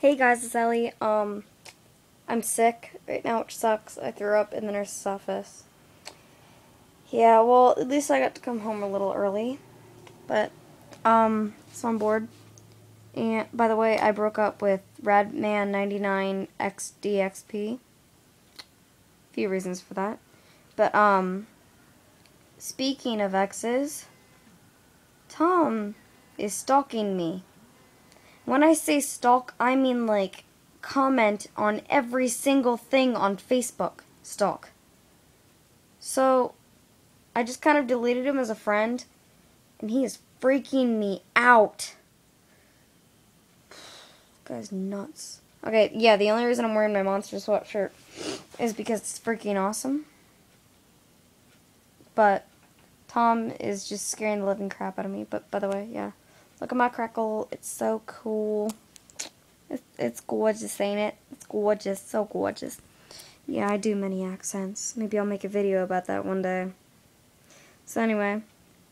Hey guys, it's Ellie. I'm sick right now, which sucks. I threw up in the nurse's office. Yeah, well, at least I got to come home a little early. But, so I'm bored. And, by the way, I broke up with Radman99XDXP. Few reasons for that. But, speaking of exes, Tom is stalking me. When I say stalk, I mean, like, comment on every single thing on Facebook. Stalk. So, I just kind of deleted him as a friend, and he is freaking me out. This guy's nuts. Okay, yeah, the only reason I'm wearing my Monster sweatshirt is because it's freaking awesome. But Tom is just scaring the living crap out of me. But, by the way, yeah. Look at my crackle. It's so cool. It's gorgeous, ain't it? It's gorgeous. So gorgeous. Yeah, I do many accents. Maybe I'll make a video about that one day. So anyway,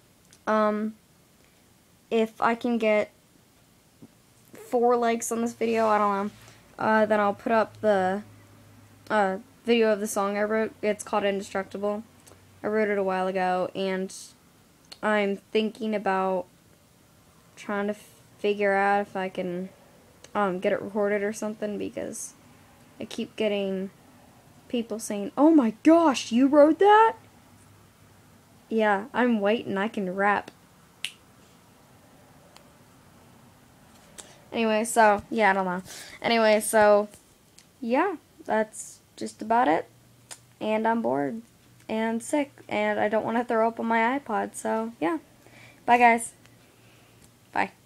if I can get 4 likes on this video, I don't know, then I'll put up the video of the song I wrote. It's called Indestructible. I wrote it a while ago, and I'm thinking about trying to figure out if I can get it recorded or something, because I keep getting people saying, "Oh my gosh, you wrote that?" Yeah, I'm white and I can rap. Anyway, so, yeah, I don't know. Anyway, so, yeah, that's just about it. And I'm bored and sick, and I don't want to throw up on my iPod, so, yeah. Bye, guys. Bye.